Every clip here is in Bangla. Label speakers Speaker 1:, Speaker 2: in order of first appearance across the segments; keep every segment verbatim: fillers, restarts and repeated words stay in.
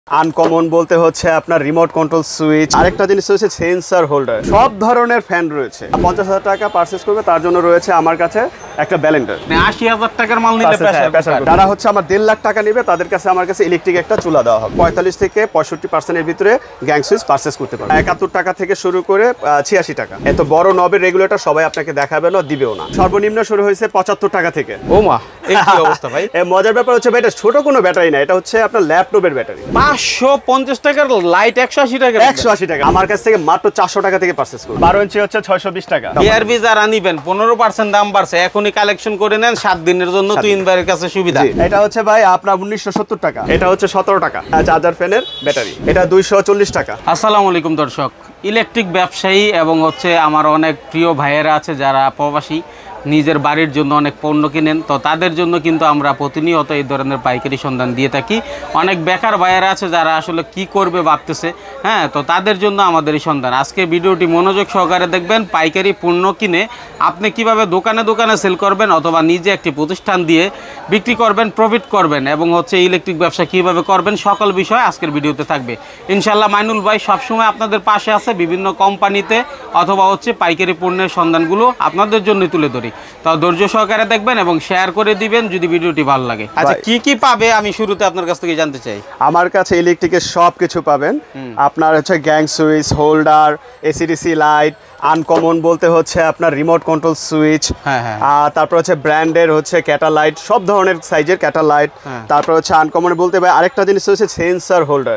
Speaker 1: আনকমন বলতে হচ্ছে আপনার রিমোট কন্ট্রোল সুইচ, আরেকটা জিনিস হচ্ছে সেন্সর হোল্ডার, সব ধরনের ফ্যান রয়েছে। পঞ্চাশ হাজার টাকা পারচেজ করবে তার জন্য রয়েছে আমার কাছে একটা ব্যালেন্ডার।
Speaker 2: আশি হাজার টাকার মাল নিলে
Speaker 1: যারা হচ্ছে আমার দেড় লাখ টাকা নিবে তাদের কাছে আমার কাছে ইলেকট্রিক একটা চুলা দেওয়া হবে। পঁয়তাল্লিশ থেকে পঁয়ষট্টি পার্সেন্টের ভিতরে গ্যাং সুইচ পারচেজ করতে পারবে। একাত্তর টাকা থেকে শুরু করে ছিয়াশি টাকা। এত বড় নবের রেগুলেটর সবাই আপনাকে দেখাবে না, দিবেও না। সর্বনিম্ন শুরু হয়েছে পঁচাত্তর টাকা থেকে।
Speaker 2: ও মা, এই কি অবস্থা ভাই!
Speaker 1: মজার ব্যাপার হচ্ছে ভাই, এটা ছোট কোনো ব্যাটারি না, এটা হচ্ছে আপনার ল্যাপটপের ব্যাটারি।
Speaker 2: পাঁচশো পঞ্চাশ টাকার লাইট একশো আশি টাকা
Speaker 1: একশো আশি টাকা আমার কাছ থেকে মাত্র চারশো টাকা থেকে পারচেজ করুন। বারো ইঞ্চি হচ্ছে ছয়শো বিশ টাকা।
Speaker 2: বিআরবি যারা নিবেন পনেরো পার্সেন্ট দাম বাড়ছে, এখনই কালেকশন করে নেন, সাত দিনের জন্য তুইন ভাইয়ের কাছে সুবিধা।
Speaker 1: এটা হচ্ছে ভাই আপনার উনিশশো সত্তর টাকা। এটা হচ্ছে সতেরো টাকা চার্জার ফ্যানের ব্যাটারি। এটা দুইশো চল্লিশ টাকা।
Speaker 2: আসসালামু আলাইকুম দর্শক, ইলেকট্রিক ব্যবসায়ী এবং হচ্ছে আমার অনেক প্রিয় ভাইয়েরা আছে যারা প্রবাসী, নিজের বাড়ির জন্য অনেক পণ্য কিনেন, তো তাদের জন্য কিন্তু আমরা প্রতিনিয়ত এই ধরনের পাইকারি সন্ধান দিয়ে থাকি। অনেক বেকার ভাইয়েরা আছে যারা আসলে কি করবে ভাবতেছে, হ্যাঁ, তো তাদের জন্য আমাদের এই সন্ধান। আজকে ভিডিওটি মনোযোগ সহকারে দেখবেন। পাইকারি পণ্য কিনে আপনি কিভাবে দোকানে দোকানে সেল করবেন অথবা নিজে একটি প্রতিষ্ঠান দিয়ে বিক্রি করবেন, প্রফিট করবেন, এবং হচ্ছে ইলেকট্রিক ব্যবসা কিভাবে করবেন, সকল বিষয় আজকের ভিডিওতে থাকবে ইনশাল্লাহ। মাইনুল ভাই সবসময় আপনাদের পাশে আছে, বিভিন্ন কোম্পানিতে অথবা হচ্ছে পাইকারি পণ্যের সন্ধানগুলো আপনাদের জন্য তুলে ধরি। তো ধৈর্য সহকারে দেখবেন এবং শেয়ার করে দিবেন যদি ভিডিওটি ভালো লাগে। আচ্ছা, কি কি পাবে আমি শুরুতে আপনার কাছ থেকে জানতে চাই।
Speaker 1: আমার কাছে ইলেকট্রিকের সব কিছু পাবেন। আপনার হচ্ছে gang switch, holder, AC DC light, uncommon বলতে হচ্ছে আপনার রিমোট কন্ট্রোল সুইচ, তারপর হচ্ছে ব্র্যান্ডের হচ্ছে ক্যাটালাইট, সব ধরনের সাইজের ক্যাটালাইট। তারপর হচ্ছে আনকমন বলতে ভাই আরেকটা জিনিস হচ্ছে সেন্সর হোল্ডার।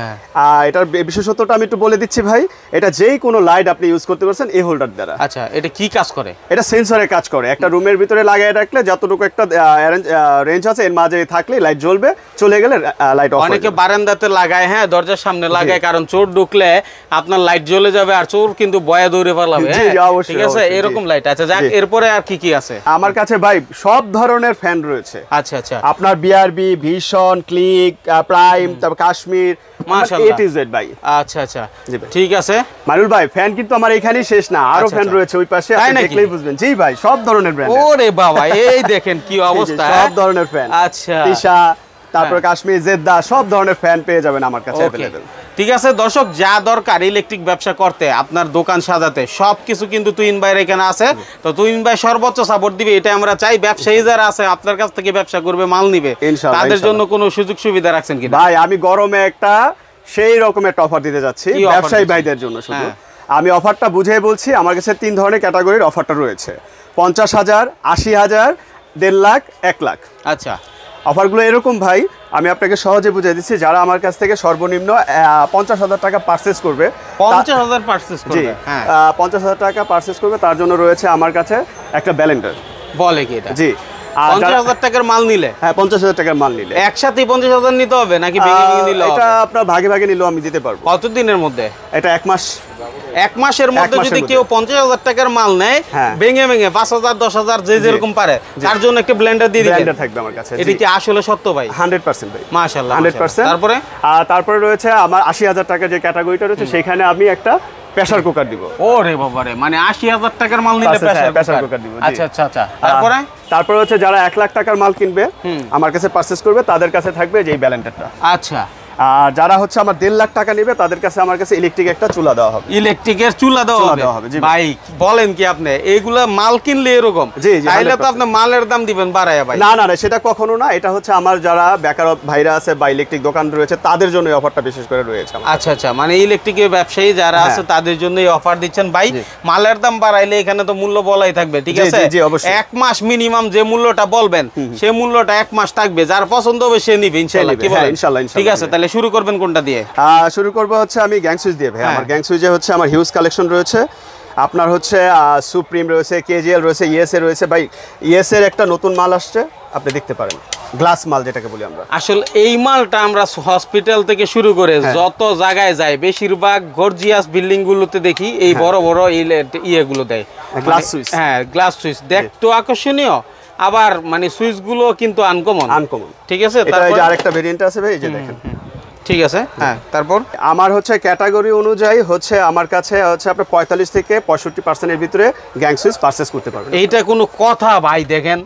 Speaker 1: এটার বিশেষত্বটা আমি একটু বলে দিচ্ছি ভাই, এটা যেই কোনো লাইট আপনি ইউজ করতে পারছেন এই হোল্ডার দ্বারা।
Speaker 2: আচ্ছা, এটা কি কাজ করে?
Speaker 1: এটা সেন্সরের কাজ করে। একটা রুমের ভিতরে লাগাই রাখলে যতটুকু একটা রেঞ্জ আছে এর মাঝে থাকলে লাইট জ্বলবে, চলে গেলে লাইট অফ।
Speaker 2: অনেকে বারান্দাতে লাগায়, হ্যাঁ, দরজার সামনে লাগায়, কারণ চোর ঢুকলে আপনার লাইট জ্বলে যাবে আর চোর কিন্তু বয়া দৌড়ে পালাবে। ঠিক আছে, এরকম লাইট। আচ্ছা যাক, এরপরে আর কি কি আছে?
Speaker 1: আমার কাছে ভাই সব ধরনের ফ্যান রয়েছে।
Speaker 2: আচ্ছা আচ্ছা,
Speaker 1: আপনার বিআরবি, ভিশন, ক্লিক, প্রাইম, তারপর কাশ্মীর, মাশাআল্লাহ এ টু জেড ভাই।
Speaker 2: আচ্ছা আচ্ছা, ঠিক আছে
Speaker 1: মাইনুল ভাই। ফ্যান কিন্তু আমার এখানেই শেষ না, আরো ফ্যান রয়েছে ওই পাশে, আপনি দেখলেই বুঝবেন। জি ভাই, সব ধরনের ব্র্যান্ড।
Speaker 2: ওরে বাবা, এই দেখেন কি অবস্থা,
Speaker 1: সব ধরনের ফ্যান।
Speaker 2: আচ্ছা,
Speaker 1: তিশা, তারপর কাশ্মীর, জেদ্দা, সব ধরনের ফ্যান পেয়ে যাবেন আমার কাছে अवेलेबल।
Speaker 2: ঠিক আছে দর্শক, যা দরকার ইলেকট্রিক ব্যবসা করতে, আপনার দোকান সাজাতে, সবকিছু কিন্তু তুইন ভাইয়ের এখানে আছে। তো তুইন ভাই সর্বোচ্চ সাপোর্ট দিবে, এটা আমরা চাই। ব্যবসায়ী যারা আছে আপনার কাছ থেকে ব্যবসা করবে, মাল নিবে, তাদের জন্য কোনো সুযোগ সুবিধা রাখছেন কি?
Speaker 1: ভাই আমি গরমে একটা সেই রকমের অফার দিতে যাচ্ছি ব্যবসায়ী ভাইদের জন্য। শুধু আমি অফারটা বুঝিয়ে বলছি। আমার কাছে তিন ধরনের ক্যাটাগরির অফারটা রয়েছে: পঞ্চাশ হাজার, আশি হাজার, দেড় লাখ, এক লাখ।
Speaker 2: আচ্ছা,
Speaker 1: অফারগুলো এরকম ভাই, আমি আপনাকে সহজে বুঝিয়ে দিচ্ছি। যারা আমার কাছ থেকে সর্বনিম্ন পঞ্চাশ হাজার টাকা পারচেজ করবে,
Speaker 2: পঞ্চাশ হাজার পারচেজ করবে, হ্যাঁ,
Speaker 1: পঞ্চাশ হাজার টাকা পারচেজ করবে তার জন্য রয়েছে আমার কাছে একটা ব্যালেন্ডার।
Speaker 2: বলে কি এটা?
Speaker 1: জি,
Speaker 2: পঞ্চাশ হাজার টাকার মাল নিলে,
Speaker 1: হ্যাঁ পঞ্চাশ হাজার টাকার মাল নিলে
Speaker 2: একসাথে পঞ্চাশ হাজার নিতে হবে নাকি ভেঙে ভেঙে নিলে?
Speaker 1: এটা আপনার ভাগে ভাগে নিলেও আমি দিতে পারবো।
Speaker 2: কত দিনের মধ্যে?
Speaker 1: এটা এক মাস।
Speaker 2: এক মাসের মধ্যে যদি কেউ পঞ্চাশ হাজার টাকার মাল নেয়, ভেঙে ভেঙে পাঁচ হাজার, দশ হাজার, যে যেরকম পারে, তার জন্য একটা ব্লেন্ডার দিয়ে দিবেন।
Speaker 1: ব্লেন্ডার থাকবে আমার কাছে।
Speaker 2: এটা কি আসলে সত্য ভাই?
Speaker 1: হান্ড্রেড পার্সেন্ট ভাই,
Speaker 2: মাশাআল্লাহ,
Speaker 1: হান্ড্রেড পার্সেন্ট।
Speaker 2: তারপরে
Speaker 1: আর তারপরে রয়েছে আমার আশি হাজার টাকার যে ক্যাটাগরিটা রয়েছে, সেখানে আমি একটা প্রেসার কুকার দিব।
Speaker 2: ওরে বাবা রে, মানে আশি হাজার টাকার মাল নিলে
Speaker 1: প্রেসার কুকার দিব।
Speaker 2: আচ্ছা আচ্ছা আচ্ছা, তারপরে
Speaker 1: তারপরে হচ্ছে যারা এক লাখ টাকার মাল কিনবে আমার কাছে পারচেজ করবে, তাদের কাছে থাকবে যে ব্যালেন্ডারটা।
Speaker 2: আচ্ছা,
Speaker 1: আর যারা হচ্ছে আমার দেড় লাখ টাকা নেবে তাদের কাছে আমার কাছে ইলেকট্রিক একটা চুলা দেওয়া হবে।
Speaker 2: ইলেকট্রিকের চুলা দেওয়া হবে? ভাই বলেন কি আপনি, এইগুলা মাল কিনলে এরকম? তাইলে তো আপনি মালের দাম দিবেন বাড়ায়া ভাই।
Speaker 1: না না না, সেটা কখনো না। এটা হচ্ছে আমার যারা বেকার ভাইরা আছে বা ইলেকট্রিক দোকান রয়েছে তাদের জন্য এই অফারটা বিশেষ করে রয়েছে।
Speaker 2: আচ্ছা আচ্ছা, মানে ইলেকট্রিকের ব্যবসায়ী যারা আছে তাদের জন্য এই অফার দিচ্ছেন ভাই। মালের দাম বাড়াইলে এখানে তো মূল্য বলাই থাকবে, ঠিক আছে?
Speaker 1: জি অবশ্যই।
Speaker 2: এক মাস মিনিমাম যে মূল্যটা বলবেন সেই মূল্যটা এক মাস থাকবে, যার পছন্দ হবে সে নিবে ইনশাআল্লাহ। কি বলেন?
Speaker 1: ইনশাআল্লাহ।
Speaker 2: ঠিক আছে, তাহলে শুরু করবেন কোনটা দিয়ে?
Speaker 1: শুরু করবো হচ্ছে আমি গ্যাং সুইচ দিয়ে ভাই। আমার গ্যাং সুইচে হচ্ছে আমার হিউজ কালেকশন রয়েছে। আপনার হচ্ছে সুপ্রিম রয়েছে, কেজিএল রয়েছে, ইএসএ রয়েছে। ভাই ইএসএর একটা নতুন মাল আসছে, আপনি দেখতে পারেন, গ্লাস মাল যেটাকে বলি আমরা।
Speaker 2: আসলে এই মালটা আমরা হসপিটাল থেকে শুরু করে যত জায়গায় যাই, বেশিরভাগ গর্জিয়াস বিল্ডিং গুলোতে দেখি এই বড় বড় ইয়েগুলো দেয়,
Speaker 1: গ্লাস সুইচ।
Speaker 2: হ্যাঁ, গ্লাস সুইচ দেখতে আকর্ষণীয়, আবার মানে সুইচ গুলো কিন্তু আনকমন।
Speaker 1: আনকমন,
Speaker 2: ঠিক আছে।
Speaker 1: তারপর আরেকটা ভেরিয়েন্ট আছে ভাই, এই যে দেখেন।
Speaker 2: ঠিক আছে, হ্যাঁ, তারপর
Speaker 1: আমার হচ্ছে ক্যাটাগরি অনুযায়ী হচ্ছে আমার কাছে হচ্ছে আপনার পঁয়তাল্লিশ থেকে পঁয়ষট্টি পার্সেন্টের ভিতরে গ্যাং সুইচ পারচেজ করতে পারবেন।
Speaker 2: এইটা কোনো কথা ভাই? দেখেন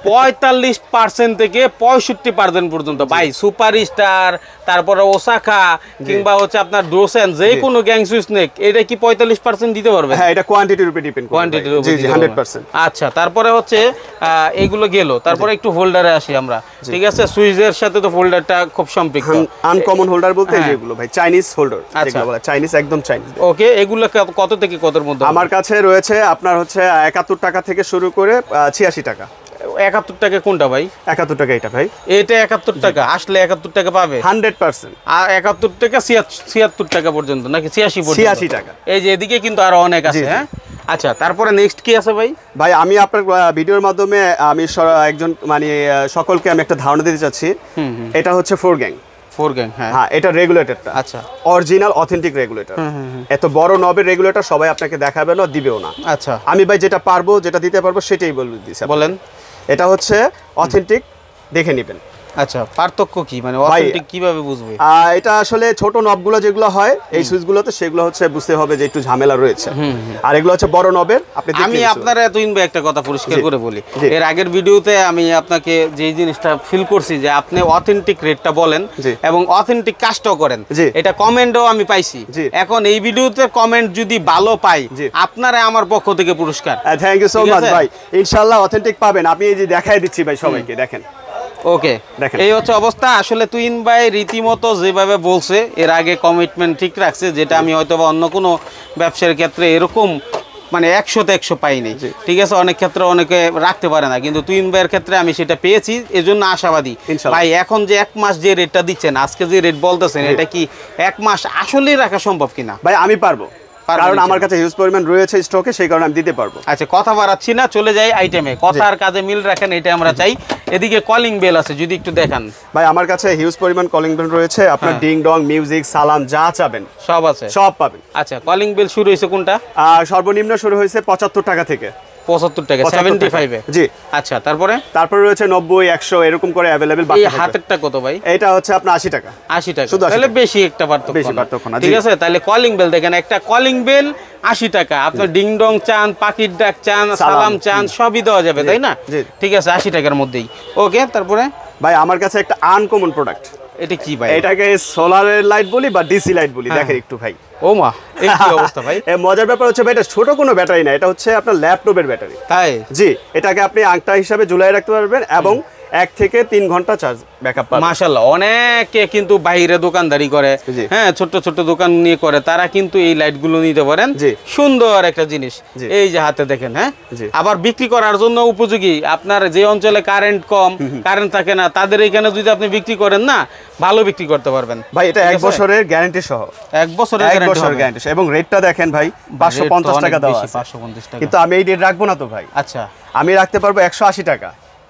Speaker 2: পঁয়তাল্লিশ পার্সেন্ট থেকে পঁয়ষট্টি পার্সেন্ট পর্যন্ত ভাই সুপার স্টার, তারপরে ওসাকা কিংবা হচ্ছে আপনার ডোসেন, যে কোনো গ্যাংসু স্নেক, এটা কি পঁয়তাল্লিশ পার্সেন্ট দিতে পারবে?
Speaker 1: হ্যাঁ, এটা কোয়ান্টিটির উপরে ডিপেন্ড করে,
Speaker 2: কোয়ান্টিটির উপরে,
Speaker 1: জি জি হান্ড্রেড পার্সেন্ট।
Speaker 2: আচ্ছা, তারপরে হচ্ছে এগুলো গেল, তারপরে একটু হোল্ডারে আসি আমরা, ঠিক আছে? সুইচের সাথে তো হোল্ডারটা খুব সম্পৃক্ত।
Speaker 1: আনকমন হোল্ডার বলতে যেগুলো ভাই চাইনিজ হোল্ডার, এগুলো বলা চাইনিজ, একদম চাইনিজ।
Speaker 2: ওকে, এগুলো কত থেকে কতর মধ্যে?
Speaker 1: আমার কাছে রয়েছে আপনার হচ্ছে একাত্তর টাকা থেকে শুরু করে ছিয়াশি টাকা।
Speaker 2: একাত্তর টাকা কোনটা ভাই?
Speaker 1: একাত্তর টাকা এটা ভাই,
Speaker 2: এটা একাত্তর টাকা আসলে একাত্তর টাকা পাবে
Speaker 1: হান্ড্রেড পার্সেন্ট।
Speaker 2: আর একাত্তর টাকা ছিয়াত্তর টাকা পর্যন্ত নাকি ছিয়াশি পর্যন্ত?
Speaker 1: ছিয়াশি টাকা।
Speaker 2: এই যে এদিকে কিন্তু আরো অনেক আছে। হ্যাঁ, আচ্ছা, তারপরে নেক্সট কি আছে ভাই?
Speaker 1: ভাই আমি আপনার ভিডিওর মাধ্যমে আমি একজন মানে সকলকে আমি একটা ধারণা দিতে চাচ্ছি। এটা হচ্ছে ফোর গ্যাং।
Speaker 2: ফোর গ্যাং, হ্যাঁ
Speaker 1: হ্যাঁ, এটা রেগুলেটরটা
Speaker 2: আচ্ছা
Speaker 1: অরিজিনাল অথেন্টিক রেগুলেটর। এত বড় নবের রেগুলেটর সবাই আপনাকে দেখাবে না, দিবেও না।
Speaker 2: আচ্ছা,
Speaker 1: আমি ভাই যেটা পারবো, যেটা দিতে পারবো সেটাই বলে দিচ্ছি।
Speaker 2: বলেন।
Speaker 1: এটা হচ্ছে অথেন্টিক, দেখে নেবেন।
Speaker 2: আচ্ছা, পার্থক্য কি, মানে অথেন্টিক কিভাবে বুঝবে?
Speaker 1: এটা আসলে ছোট নবগুলো যেগুলো হয় এই সুইচগুলোতে, সেগুলো হচ্ছে বুঝতে হবে যে একটু ঝামেলা রয়েছে। আর এগুলো হচ্ছে বড় নবের। আপনি
Speaker 2: আমি আপনার এতদিন একটা কথা পরিষ্কার করে বলি, এর আগের ভিডিওতে আমি আপনাকে যে জিনিসটা ফিল করছি যে আপনি অথেন্টিক রেটটা বলেন এবং অথেন্টিক কাজটাও করেন, এটা কমেন্টও আমি পাইছি। এখন এই ভিডিওতে কমেন্ট যদি ভালো পাই, আপনারা আমার পক্ষ থেকে পুরস্কার।
Speaker 1: থ্যাংক ইউ সো মাচ ভাই, ইনশাআল্লাহ অথেন্টিক পাবেন। আমি এই যে দেখাই দিচ্ছি ভাই সবাইকে, দেখেন।
Speaker 2: ওকে, এই হচ্ছে অবস্থা। আসলে তুহিন ভাই রীতিমতো যেভাবে বলছে, এর আগে কমিটমেন্ট ঠিক রাখছে, যেটা আমি হয়তো বা অন্য কোনো ব্যবসার ক্ষেত্রে এরকম মানে একশোতে একশো পাইনি। ঠিক আছে, অনেক ক্ষেত্রে অনেকে রাখতে পারে না, কিন্তু তুহিন ভাইয়ের ক্ষেত্রে আমি সেটা পেয়েছি, এজন্য আশাবাদী। ভাই এখন যে এক মাস যে রেটটা দিচ্ছেন, আজকে যে রেট বলতেছেন, এটা কি এক মাস আসলেই রাখা সম্ভব কিনা?
Speaker 1: ভাই আমি পারবো, কারণ আমার কাছে হিউজ পরিমাণ রয়েছে স্টকে, সেই কারণে আমি দিতে পারবো।
Speaker 2: আচ্ছা, কথা বাড়াচ্ছি না, চলে যাই আইটেমে। কথা আর কাজে মিল রাখেন, এটা আমরা চাই। এদিকে কলিং বেল আছে, যদি একটু দেখান।
Speaker 1: ভাই আমার কাছে হিউজ পরিমাণ কলিং বেল রয়েছে, আপনার ডিং ডং, মিউজিক, সালাম যা চাবেন
Speaker 2: সব আছে,
Speaker 1: সব পাবেন।
Speaker 2: আচ্ছা, কলিং বেল শুরু হয়েছে কোনটা?
Speaker 1: সর্বনিম্ন শুরু হয়েছে পঁচাত্তর টাকা থেকে।
Speaker 2: পঁচাত্তর টাকা, পঁচাত্তর এ।
Speaker 1: জি।
Speaker 2: আচ্ছা, তারপরে
Speaker 1: তারপরে রয়েছে নব্বই, একশো এরকম করে अवेलेबल।
Speaker 2: এই হাতেরটা কত ভাই?
Speaker 1: এটা হচ্ছে আপনার আশি টাকা।
Speaker 2: আশি টাকা, তাহলে বেশি একটা পার্থক্য,
Speaker 1: বেশি পার্থক্য না।
Speaker 2: ঠিক আছে, তাহলে কলিং বেল দেখেন, একটা কলিং বেল আশি টাকা। আপনার ডিং ডং চান, পাখির ডাক চান, সালাম চান, সবই দেওয়া যাবে, তাই না? ঠিক আছে, আশি টাকার মধ্যেই। ওকে, তারপরে
Speaker 1: ভাই আমার কাছে একটা আনকমন প্রোডাক্ট।
Speaker 2: এটা কি ভাই?
Speaker 1: এটাকে সোলারের লাইট বলি বা ডিসি লাইট বলি। দেখেন একটু ভাই,
Speaker 2: ও মা, এই কি অবস্থা ভাই?
Speaker 1: এই মজার ব্যাপার হচ্ছে ভাই, এটা ছোট কোনো ব্যাটারি না, এটা হচ্ছে আপনার ল্যাপটপের ব্যাটারি।
Speaker 2: তাই?
Speaker 1: জি, এটাকে আপনি আংটা হিসাবে ঝুলাই রাখতে পারবেন এবং এক থেকে তিন ঘন্টা চার্জ ব্যাকআপ পাবেন।
Speaker 2: মাশাআল্লাহ, অনেকে কিন্তু বাইরে দোকানদারি করে, হ্যাঁ ছোট ছোট দোকান নিয়ে করে, তারা কিন্তু এই লাইটগুলো নিতে পারেন। সুন্দর একটা জিনিস, এই যে হাতে দেখেন। হ্যাঁ, আবার বিক্রি করার জন্য উপযোগী। আপনার যে অঞ্চলে কারেন্ট কম, কারেন্ট থাকে না, তাদের এখানে যদি আপনি বিক্রি করেন না, ভালো বিক্রি করতে পারবেন
Speaker 1: ভাই। এটা এক বছরের গ্যারান্টি সহ,
Speaker 2: এক বছরের গ্যারান্টি,
Speaker 1: এবং রেটটা দেখেন ভাই, পাঁচশো পঞ্চাশ টাকা দেওয়া আছে।
Speaker 2: পাঁচশো পঞ্চাশ টাকা,
Speaker 1: কিন্তু আমি এই রেট রাখবো না তো ভাই।
Speaker 2: আচ্ছা,
Speaker 1: আমি রাখতে পারবো একশো আশি টাকা।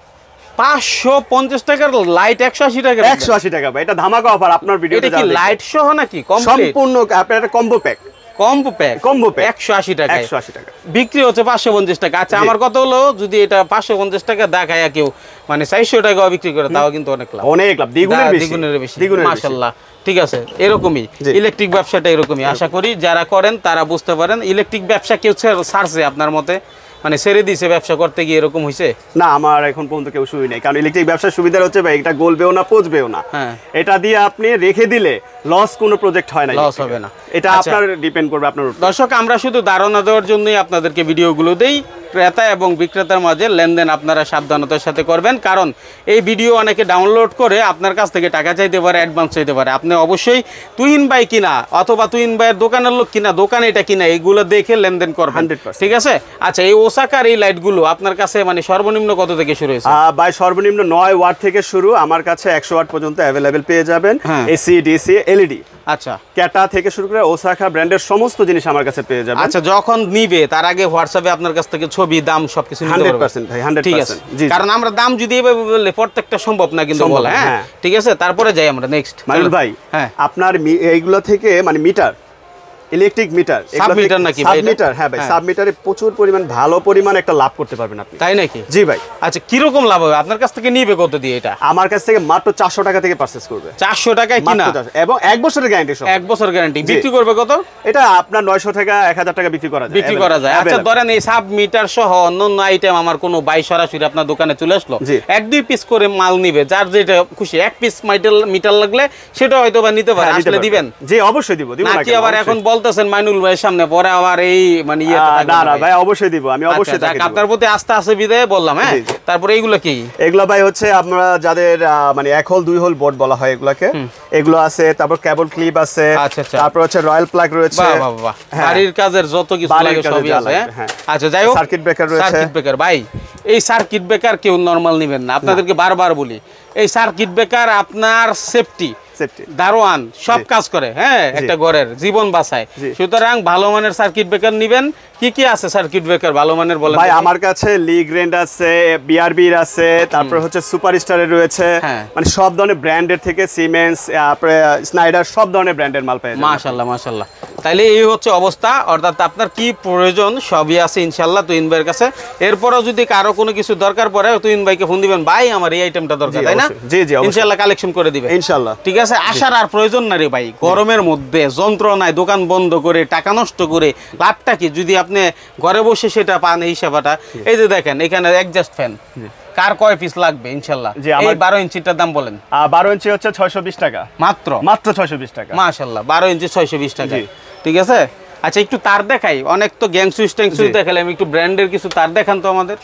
Speaker 2: পাঁচশো পঞ্চাশ টাকার লাইট একশো আশি টাকা?
Speaker 1: একশো আশি টাকা ভাই, এটা ধামাকা অফার আপনার ভিডিওতে।
Speaker 2: এটা কি লাইট সহ নাকি
Speaker 1: সম্পূর্ণ? আপনার একটা combo pack.
Speaker 2: Combo pack,
Speaker 1: combo pack
Speaker 2: একশো আশি টাকা,
Speaker 1: একশো আশি টাকা
Speaker 2: বিক্রি হচ্ছে পাঁচশো পঞ্চাশ টাকা। আচ্ছা, আমার কথা হলো, যদি এটা পাঁচশো পঞ্চাশ টাকা দেখায় কেউ মানে চারশো টাকা বিক্রি করে, তাও কিন্তু অনেক লাভ,
Speaker 1: অনেক লাভ, দ্বিগুণের বেশি,
Speaker 2: দ্বিগুণের বেশি। মাশাআল্লাহ, ঠিক আছে, এরকমই ইলেকট্রিক ব্যবসাটা এরকমই। আশা করি যারা করেন তারা বুঝতে পারেন। ইলেকট্রিক ব্যবসা কেউ ছাড়ছে আপনার মতে, মানে ছেড়ে দিয়েছে ব্যবসা করতে গিয়ে, এরকম হয়েছে?
Speaker 1: না, আমার এখন পর্যন্ত কেউ শুই নাই, কারণ ইলেকট্রিক ব্যবসার সুবিধা হচ্ছে ভাই, এটা গলবেও না, পচবেও না। এটা দিয়ে আপনি রেখে দিলে লস কোনো প্রজেক্ট হয় না,
Speaker 2: লস হবে না।
Speaker 1: এটা আপনার ডিপেন্ড করবে আপনার উপর।
Speaker 2: দর্শক, আমরা শুধু ধারণা দেওয়ার জন্যই আপনাদেরকে ভিডিওগুলো দেই। ক্রেতা এবং বিক্রেতার মাঝে লেনদেন আপনারা সাবধানতার সাথে করবেন, কারণ এই ভিডিও অনেকে ডাউনলোড করে আপনার কাছ থেকে টাকা চাইতে পারে, অ্যাডভান্স চাইতে পারে। আপনি অবশ্যই তুহিন ভাই কিনা অথবা তুহিন ভাইয়ের দোকানের লোক কিনা, দোকানে এটা কিনা, এইগুলো দেখে লেনদেন করবেন, ঠিক আছে? আচ্ছা, এই ওসাকার এই লাইটগুলো আপনার কাছে মানে সর্বনিম্ন কত থেকে শুরু হয়েছে?
Speaker 1: ভাই সর্বনিম্ন নয় ওয়াট থেকে শুরু, আমার কাছে একশো ওয়াট পর্যন্ত অ্যাভেলেবেল পেয়ে যাবেন। এসি, ডিসি, এলইডি,
Speaker 2: আচ্ছা
Speaker 1: ক্যাটা থেকে শুরু করে ওসাকা ব্র্যান্ডের সমস্ত জিনিস আমার কাছে পেয়ে যাবেন।
Speaker 2: আচ্ছা, যখন নিবে তার আগে হোয়াটসঅ্যাপে আপনার কাছ থেকে ছবি, দাম সবকিছু নিতে পারবেন?
Speaker 1: একশো পার্সেন্ট ভাই, একশো পার্সেন্ট। জি,
Speaker 2: কারণ আমরা দাম যদি এভাবে বললে প্রত্যেকটা সম্ভব না কিন্তু বলা। হ্যাঁ, ঠিক আছে, তারপরে যাই আমরা নেক্সট।
Speaker 1: মাইনুল ভাই, হ্যাঁ, আপনার এইগুলো থেকে মানে meter electric meter,
Speaker 2: sub meter নাকি ভাই?
Speaker 1: সাব মিটার, হ্যাঁ ভাই, সাব মিটারে প্রচুর পরিমাণ ভালো পরিমাণ একটা লাভ করতে পারবেন আপনি।
Speaker 2: তাই নাকি?
Speaker 1: জি ভাই।
Speaker 2: আচ্ছা কি রকম লাভ হবে? আপনার কাছ থেকে নিবে কত দিয়ে এটা?
Speaker 1: আমার কাছ থেকে মাত্র চারশো টাকা থেকে পারচেজ করবে।
Speaker 2: চারশো টাকায় কিনা
Speaker 1: এবং এক বছরের গ্যারান্টি সহ।
Speaker 2: এক বছর গ্যারান্টি। বিক্রি করবে কত?
Speaker 1: এটা আপনার নয়শো টাকা এক হাজার টাকা বিক্রি করা যায়।
Speaker 2: বিক্রি করা যায়। আচ্ছা ধরেন এই সাব মিটার সহ অন্যান্য আইটেম আমার কোনো ভাই সরাসরি আপনার দোকানে চলে আসলো, এক দুই পিস করে মাল নিবে, যার যেটা খুশি, এক পিস মিটার মিটার লাগলে সেটা হয়তো বা নিতে পারে, আসলে দিবেন?
Speaker 1: জি অবশ্যই দিব। দিব
Speaker 2: নাকি আবার এখন বলতেছেন মাইনুল ভাইয়ের সামনে পরে আবার এই মানে ইয়ে?
Speaker 1: না না ভাই, অবশ্যই দিব, আমি অবশ্যই তাকে দিব।
Speaker 2: আপনার প্রতি আস্থা আছে বিদায় বললাম। হ্যাঁ, তারপরে এইগুলো কি?
Speaker 1: এগুলো ভাই হচ্ছে আমরা যাদের মানে এক হোল দুই হোল বোর্ড বলা হয় এগুলোকে, এগুলো আছে। তারপর কেবল ক্লিপ আছে, তারপর হচ্ছে রয়্যাল প্লাগ রয়েছে।
Speaker 2: বাহ বাহ বাহ, বাড়ির কাজের যত কিছু লাগে সবই আছে। আচ্ছা যাই হোক,
Speaker 1: সার্কিট ব্রেকার রয়েছে।
Speaker 2: সার্কিট ব্রেকার ভাই, এই সার্কিট ব্রেকার কেউ নরমাল নেবেন না, আপনাদেরকে বারবার বলি, এই সার্কিট ব্রেকার আপনার সেফটি দারোয়ান সব কাজ করে। হ্যাঁ, একটা ঘরের জীবন বাঁচায়। সুতরাং ভালো মানের সার্কিট ব্রেকার নিবেন। কি কি আছে সার্কিট ব্রেকার ভালো মানের বলেন
Speaker 1: ভাই? আমার কাছে লিগ্রেন্ড আছে, বিআরবির আছে, তারপর হচ্ছে সুপারস্টারের রয়েছে, মানে সব ধরনের ব্র্যান্ডের থেকে সিমেন্স, তারপরে স্নাইডার, সব ধরনের ব্র্যান্ডের মাল পেয়ে যাবেন।
Speaker 2: মাশাআল্লাহ মাশাআল্লাহ। তাইলে এই হচ্ছে অবস্থা, অর্থাৎ আপনার কি প্রয়োজন সবই আছে ইনশাআল্লাহ তুহিন ভাইয়ের কাছে। এরপরও যদি কারো কোনো কিছু দরকার পড়ে তুহিন ভাইকে ফোন দিবেন, ভাই আমার এই আইটেমটা দরকার, তাই না?
Speaker 1: জি জি,
Speaker 2: ইনশাআল্লাহ কালেকশন করে দিবেন ইনশাআল্লাহ। ঠিক আছে, আসার আর প্রয়োজন না রে ভাই, গরমের মধ্যে যন্ত্রণায় দোকান বন্ধ করে টাকা নষ্ট করে লাভটা কি? যদি আপনি ঘরে বসে সেটা পান এই সেবাটা। এই যে দেখেন এখানে অ্যাডজাস্ট ফ্যান, কার কয় পিস লাগবে ইনশাআল্লাহ? এই বারো ইঞ্চিটার দাম বলেন।
Speaker 1: বারো ইঞ্চি হচ্ছে ছয়শো বিশ টাকা মাত্র, মাত্র ছয়শো বিশ টাকা।
Speaker 2: মাশাআল্লাহ, বারো ইঞ্চি ছয়শো বিশ টাকা। ঠিক আছে। আচ্ছা একটু তার দেখাই, অনেক তো গ্যাং সুইচ ট্যাং সুইচ দেখালাম, একটু ব্র্যান্ডের কিছু তার দেখান তো আমাদের।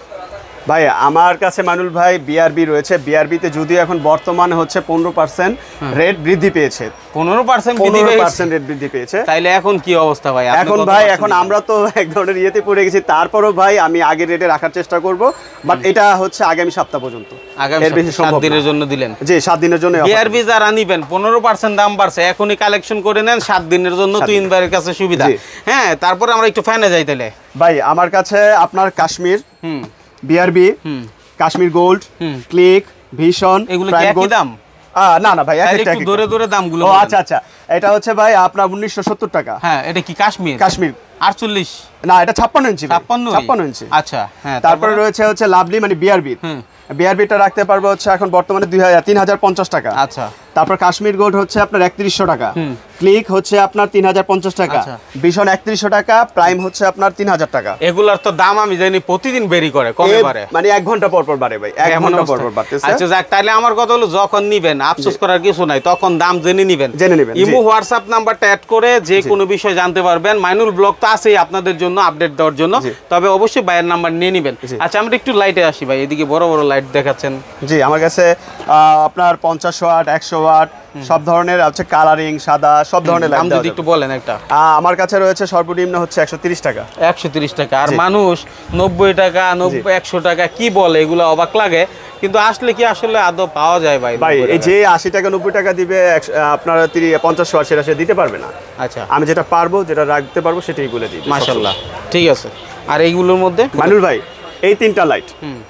Speaker 1: ভাই আমার কাছে মানুল ভাই বিআরবি রয়েছে। বিআরবিতে যদিও এখন বর্তমানে হচ্ছে পনেরো পার্সেন্ট রেট বৃদ্ধি পেয়েছে।
Speaker 2: পনেরো পার্সেন্ট
Speaker 1: পনেরো পার্সেন্ট রেট বৃদ্ধি পেয়েছে।
Speaker 2: তাইলে এখন কি অবস্থা ভাই?
Speaker 1: এখন ভাই এখন আমরা তো এক ধরনের ইয়েতে পড়ে গেছি, তারপরও ভাই আমি আগের রেটে রাখার চেষ্টা করব, বাট এটা হচ্ছে আগামী সপ্তাহ পর্যন্ত।
Speaker 2: আগামী সাত দিনের জন্য দিলেন?
Speaker 1: জি সাত দিনের জন্য।
Speaker 2: বিআরবি যারা নিবেন পনেরো পার্সেন্ট দাম বাড়ছে, এখনই কালেকশন করে নেন, সাত দিনের জন্য তুহিন ভাইয়ের কাছে সুবিধা। হ্যাঁ, তারপরে আমরা একটু ফ্যানে যাই তাহলে।
Speaker 1: ভাই আমার কাছে আপনার কাশ্মীর, হুম, বিআরবি, হুম, কাশ্মীর গোল্ড, ক্লিক, ভিশন,
Speaker 2: এগুলো কি একই দাম?
Speaker 1: না না ভাই, একটা
Speaker 2: একটু ধরে ধরে দামগুলো।
Speaker 1: ও আচ্ছা আচ্ছা, এটা হচ্ছে ভাই আপনার উনিশশো সত্তর টাকা।
Speaker 2: হ্যাঁ, এটা কি কাশ্মীর?
Speaker 1: কাশ্মীর
Speaker 2: আটচল্লিশ
Speaker 1: না, এটা ছাপ্পান্ন ইঞ্চি।
Speaker 2: ছাপ্পান্ন
Speaker 1: ছাপ্পান্ন ইঞ্চি।
Speaker 2: আচ্ছা হ্যাঁ।
Speaker 1: তারপরে রয়েছে হচ্ছে লাভলি মানে বিআরবি। বিআরবিটা রাখতে পারবো হচ্ছে এখন বর্তমানে দুই হাজার তিন হাজার পঞ্চাশ টাকা।
Speaker 2: আচ্ছা।
Speaker 1: তারপর কাশ্মীর গোল্ড হচ্ছে আপনার একত্রিশশো টাকা, ক্লিক হচ্ছে আপনার তিন হাজার পঞ্চাশ টাকা, ভিশন একত্রিশশো টাকা, প্রাইম হচ্ছে আপনার তিন হাজার টাকা।
Speaker 2: এগুলার তো দাম আমি জানি প্রতিদিন বেরি করে, কমে বাড়ে,
Speaker 1: মানে এক ঘন্টা পর পর বাড়ে ভাই, এক ঘন্টা পর পর বাড়তেছে।
Speaker 2: আচ্ছা যাক, তাহলে আমার কথা হলো যখন নিবেন আফসোস করার কিছু নাই, তখন দাম জেনে নিবেন,
Speaker 1: জেনে নিবেন।
Speaker 2: ইমো হোয়াটসঅ্যাপ নাম্বারটা অ্যাড করে যে কোনো বিষয় জানতে পারবেন। মাইনুল ব্লগ তো আছেই আপনাদের জন্য আপডেট দেওয়ার জন্য, তবে অবশ্যই ভাইয়ের নাম্বার নিয়ে নিবেন। আচ্ছা আমরা একটু লাইটে আসি ভাই, এদিকে বড় বড় লাইট দেখাচ্ছেন।
Speaker 1: জি আমার কাছে আপনার পঞ্চাশ ওয়াট, একশো ওয়াট সব ধরনের আছে, কালারিং, সাদা, সব ধরনের লাইট।
Speaker 2: যদি একটু বলেন একটা।
Speaker 1: আমার কাছে রয়েছে সর্বনিম্ন হচ্ছে একশো তিরিশ টাকা।
Speaker 2: একশো তিরিশ টাকা। আর মানুষ নব্বই টাকা, নব্বই একশো টাকা কি বলে, এগুলো অবাক লাগে, কিন্তু আসলে কি আসলে আদৌ পাওয়া যায় ভাই?
Speaker 1: ভাই এই যে আশি টাকা নব্বই টাকা দিবে আপনার পঞ্চাশ ওয়াট, সেটা সে দিতে পারবে না। আচ্ছা, আমি যেটা পারবো, যেটা রাখতে পারবো সেটাই বলে দিই।
Speaker 2: মাশাআল্লাহ, ঠিক আছে। আর এইগুলোর মধ্যে
Speaker 1: মানুল ভাই এই তিনটা লাইট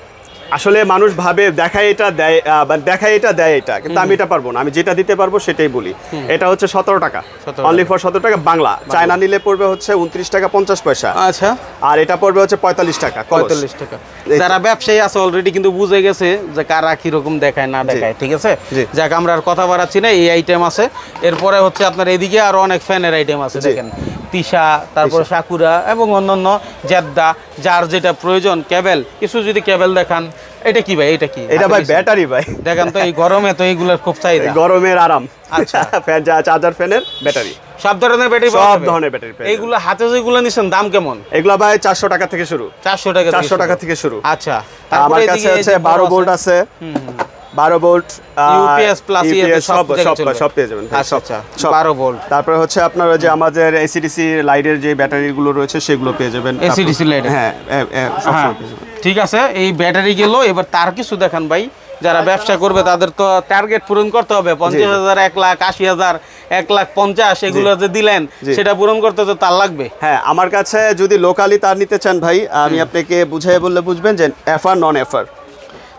Speaker 1: আসলে মানুষ ভাবে দেখায় এটা দেয়, দেখায় এটা দেয় এটা, কিন্তু আমি এটা পারবো না, আমি যেটা দিতে পারবো সেটাই বলি। এটা হচ্ছে সতেরো টাকা, অনলি ফর সতেরো টাকা বাংলা। চায়না নিলে পড়বে হচ্ছে উনত্রিশ টাকা পঞ্চাশ পয়সা।
Speaker 2: আচ্ছা।
Speaker 1: আর এটা পড়বে হচ্ছে পঁয়তাল্লিশ টাকা।
Speaker 2: পঁয়তাল্লিশ টাকা। যারা ব্যবসায়ী আছে অলরেডি কিন্তু বুঝে গেছে যে কারা কিরকম দেখায় না দেখায়, ঠিক আছে। যাক আমরা আর কথা বাড়াচ্ছি না, এই আইটেম আছে। এরপরে হচ্ছে আপনার এদিকে আরো অনেক ফ্যানের আইটেম আছে, দেখেন তিশা, তারপর সাকুরা এবং অন্যান্য জেদ্দা, যার যেটা প্রয়োজন। কেবল কিছু যদি কেবল দেখান, এটা কি ভাই? এটা কি?
Speaker 1: এটা ভাই ব্যাটারি ভাই।
Speaker 2: দেখেন তো এই গরমে তো এইগুলোর খুব চাহিদা,
Speaker 1: গরমের আরাম। আচ্ছা, ফ্যান চার্জার ফ্যানের ব্যাটারি,
Speaker 2: সব ধরনের ব্যাটারি,
Speaker 1: সব ধরনের ব্যাটারি।
Speaker 2: এইগুলো হাতে যেগুলো নিছেন দাম কেমন?
Speaker 1: এগুলো ভাই চারশো টাকা থেকে শুরু।
Speaker 2: চারশো টাকা
Speaker 1: চারশো টাকা থেকে শুরু।
Speaker 2: আচ্ছা।
Speaker 1: আমার কাছে আছে বারো ভোল্ট আছে, বারো ভোল্ট,
Speaker 2: ইউপিএস প্লাস
Speaker 1: সব সব পেয়ে যাবেন।
Speaker 2: আচ্ছা, বারো ভোল্ট।
Speaker 1: তারপরে হচ্ছে আপনার যে আমাদের এসিডিসি লাইটের যে ব্যাটারিগুলো রয়েছে সেগুলো পেয়ে যাবেন।
Speaker 2: এসিডিসি লাইট, হ্যাঁ ঠিক আছে। এই ব্যাটারি গেল, এবার তার কিছু দেখান ভাই। যারা ব্যবসা করবে তাদের তো টার্গেট পূরণ করতে হবে। পঞ্চাশ হাজার, এক লাখ, আশি হাজার, এক লাখ পঞ্চাশ, এগুলো যে দিলেন সেটা পূরণ করতে তো তার লাগবে।
Speaker 1: হ্যাঁ, আমার কাছে যদি লোকালি তার নিতে চান ভাই, আমি আপনাকে বুঝাই বললে বুঝবেন যে এফআর নন এফআর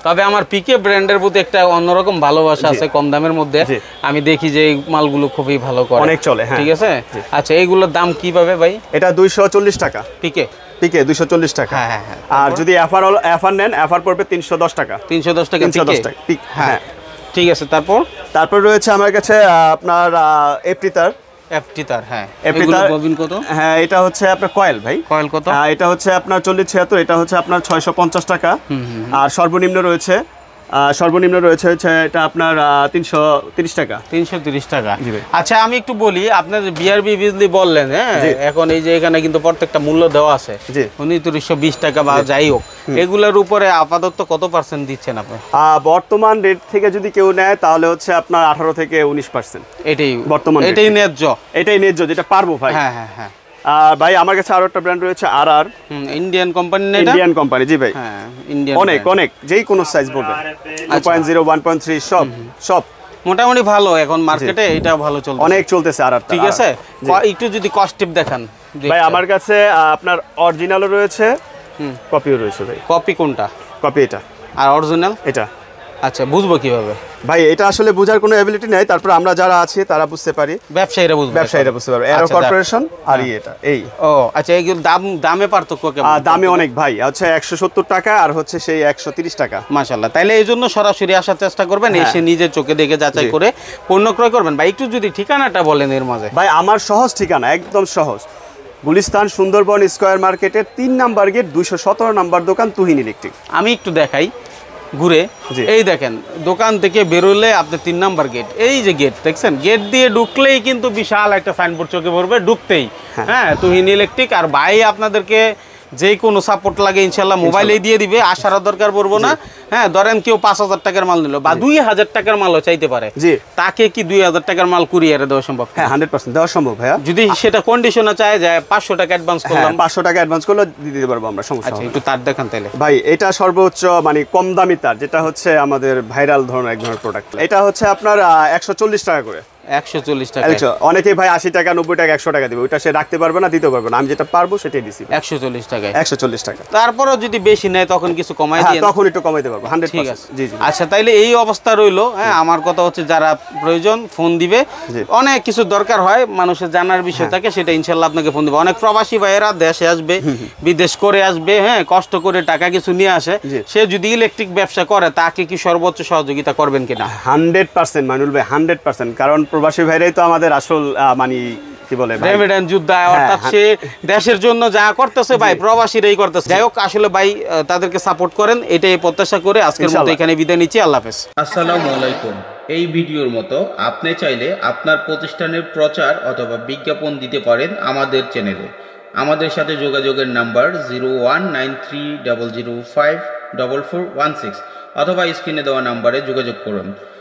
Speaker 2: তবে আমার পিকে ব্র্যান্ডের প্রতি একটা অন্যরকম ভালোবাসা আছে কম দামের মধ্যে। আমি দেখি যে এই মালগুলো খুবই ভালো করে,
Speaker 1: অনেক চলে। হ্যাঁ,
Speaker 2: ঠিক আছে। আচ্ছা, এইগুলোর দাম কিভাবে ভাই?
Speaker 1: এটা দুইশো চল্লিশ টাকা
Speaker 2: পিকে,
Speaker 1: পিকে দুইশো চল্লিশ টাকা।
Speaker 2: হ্যাঁ হ্যাঁ হ্যাঁ।
Speaker 1: আর যদি এফআর এফআর নেন, এফআর পড়বে তিনশো দশ টাকা।
Speaker 2: তিনশো দশ টাকা
Speaker 1: তিনশো দশ টাকা পিক। হ্যাঁ,
Speaker 2: ঠিক আছে। তারপর
Speaker 1: তারপর রয়েছে আমার কাছে আপনার এফটিতার।
Speaker 2: এফটিতার, হ্যাঁ।
Speaker 1: এফটিতার
Speaker 2: ববিন কত?
Speaker 1: হ্যাঁ, এটা হচ্ছে আপনার কয়েল ভাই।
Speaker 2: কয়েল কত?
Speaker 1: এটা হচ্ছে আপনার চল্লিশ ছিয়াত্তর, এটা হচ্ছে আপনার ছয়শো পঞ্চাশ টাকা। আর সর্বনিম্ন রয়েছে সর্বনিম্ন রয়েছে হচ্ছে এটা আপনার তিনশো তিরিশ টাকা।
Speaker 2: তিনশো তিরিশ টাকা। আচ্ছা, আমি একটু বলি, আপনার বিআরবি বিজলি বললেন, হ্যাঁ, এখন এই যে এখানে কিন্তু প্রত্যেকটা মূল্য দেওয়া আছে উনত্রিশশো বিশ টাকা বা যাই হোক, এগুলোর উপরে আপাতত কত পার্সেন্ট দিচ্ছেন আপনি?
Speaker 1: বর্তমান রেট থেকে যদি কেউ নেয় তাহলে হচ্ছে আপনার আঠারো থেকে উনিশ পার্সেন্ট।
Speaker 2: এটাই
Speaker 1: বর্তমান,
Speaker 2: এটাই ন্যায্য,
Speaker 1: এটাই ন্যায্য যেটা পারবো ভাই।
Speaker 2: হ্যাঁ হ্যাঁ হ্যাঁ।
Speaker 1: আর ভাই আমার কাছে আরো একটা ব্র্যান্ড রয়েছে আর আর
Speaker 2: ইন্ডিয়ান কোম্পানি। না,
Speaker 1: ইন্ডিয়ান কোম্পানি। জি ভাই,
Speaker 2: হ্যাঁ, ইন্ডিয়ান
Speaker 1: অনেক অনেক যেই কোনো সাইজ বলবেন, two point zero one point three সব সব
Speaker 2: মোটামুটি ভালো এখন মার্কেটে, এটা ভালো চলছে,
Speaker 1: অনেক চলতেছে আর আর।
Speaker 2: ঠিক আছে। একটু যদি কস্ট টিপ দেখান
Speaker 1: ভাই। আমার কাছে আপনার অরিজিনালও রয়েছে, কপিও রয়েছে ভাই।
Speaker 2: কপি কোনটা?
Speaker 1: কপি এটা।
Speaker 2: আর অরিজিনাল
Speaker 1: এটা।
Speaker 2: আচ্ছা, বুঝবো কিভাবে
Speaker 1: ভাই? এটা আসলে বোঝার কোনো এবিলিটি নাই, তারপর আমরা যারা আছি তারা বুঝতে পারি,
Speaker 2: ব্যবসায়ীরা বুঝবে,
Speaker 1: ব্যবসায়ীরা বুঝতে পারবে। এরো কর্পোরেশন আর এটা এই।
Speaker 2: ও আচ্ছা, এইগুলো দাম দামে পার্থক্য কেমন?
Speaker 1: দামে অনেক ভাই, হচ্ছে একশো সত্তর টাকা আর হচ্ছে সেই একশো তিরিশ টাকা।
Speaker 2: মাশাআল্লাহ। তাইলে এই জন্য সরাসরি আসার চেষ্টা করবেন, এসে নিজের চোখে দেখে যাচাই করে পণ্য ক্রয় করবেন। ভাই একটু যদি ঠিকানাটা বলেন এর মাঝে।
Speaker 1: ভাই আমার সহজ ঠিকানা, একদম সহজ, গুলিস্তান সুন্দরবন স্কয়ার মার্কেটের তিন নাম্বার গেট, দুইশো সতেরো নাম্বার দোকান, তুহিন ইলেকট্রিক।
Speaker 2: আমি একটু দেখাই ঘুরে। এই দেখেন, দোকান থেকে বেরোলে আপনি তিন নাম্বার গেট, এই যে গেট দেখছেন, গেট দিয়ে ঢুকলেই কিন্তু বিশাল একটা সাইনবোর্ড চোখে পড়বে ঢুকতেই, হ্যাঁ, তুহিন ইলেকট্রিক। আর ভাই আপনাদেরকে যে কোনো সাপোর্ট লাগে ইনশাল্লাহ মোবাইলে দিয়ে দিবে, আসার দরকার পড়বো না। হ্যাঁ, ধরেন কেউ পাঁচ হাজার টাকার মাল নিল বা দুই হাজার টাকার মালও চাইতে পারে, তাকে কি দুই হাজার টাকার মাল কুরিয়ারে দেওয়া সম্ভব?
Speaker 1: হ্যাঁ, হান্ড্রেড পার্সেন্ট দেওয়া সম্ভব ভাইয়া।
Speaker 2: যদি সেটা কন্ডিশনে চায় যায় পাঁচশো টাকা অ্যাডভান্স করলাম,
Speaker 1: পাঁচশো টাকা অ্যাডভান্স করলে দিয়ে দিতে পারবো আমরা, সমস্যা।
Speaker 2: আচ্ছা, একটু তার দেখান তাহলে
Speaker 1: ভাই। এটা সর্বোচ্চ মানে কম দামি তার, যেটা হচ্ছে আমাদের ভাইরাল ধরনের এক ধরনের প্রোডাক্ট। এটা হচ্ছে আপনার একশো চল্লিশ টাকা করে।
Speaker 2: একশো চল্লিশ টাকা।
Speaker 1: অনেকেই ভাই আশি টাকা নব্বই টাকা একশো টাকা দিবে, ওইটা সে রাখতে পারবে না, দিতে পারবে না। আমি যেটা পারবো সেটাই দিছি,
Speaker 2: একশো চল্লিশ টাকায়।
Speaker 1: একশো চল্লিশ টাকা।
Speaker 2: তারপরও যদি বেশি নেয় তখন কিছু কমাই দিয়ে,
Speaker 1: তখন একটু কমাইতে পারবো, হান্ড্রেড
Speaker 2: ঠিক আছে।
Speaker 1: জি জি।
Speaker 2: আচ্ছা, তাইলে এই অবস্থা রইলো। হ্যাঁ, আমার কথা হচ্ছে যারা প্রয়োজন ফোন দিবে, অনেক কিছু দরকার হয় মানুষের জানার বিষয় থাকে, সেটা ইনশাল্লাহ আপনাকে ফোন দিবে। অনেক প্রবাসী ভাইয়েরা দেশে আসবে, বিদেশ করে আসবে, হ্যাঁ, কষ্ট করে টাকা কিছু নিয়ে আসে, সে যদি ইলেকট্রিক ব্যবসা করে তাকে কি সর্বোচ্চ সহযোগিতা করবেন কিনা?
Speaker 1: হান্ড্রেড পার্সেন্ট মানুল ভাই, হান্ড্রেড পার্সেন্ট। কারণ প্রবাসী ভাইরাই তো আমাদের আসল মানে কি বলে
Speaker 2: রেমিটেন্স যোদ্ধা, অর্থাৎ সে দেশের জন্য যা করতেছে ভাই প্রবাসীরাই করতেছে। যাই হোক, আসলে ভাই তাদেরকে সাপোর্ট করেন, এটাই প্রত্যাশা করে আজকের মতো এখানে বিদায় নিচ্ছি। আল্লাহ হাফেজ।
Speaker 3: আসসালামু আলাইকুম। এই ভিডিওর মতো আপনি চাইলে আপনার প্রতিষ্ঠানের প্রচার অথবা বিজ্ঞাপন দিতে পারেন আমাদের চ্যানেলে। আমাদের সাথে যোগাযোগের number zero one nine three double zero five double four one six অথবা স্ক্রিনে দেওয়া নাম্বারে যোগাযোগ করুন।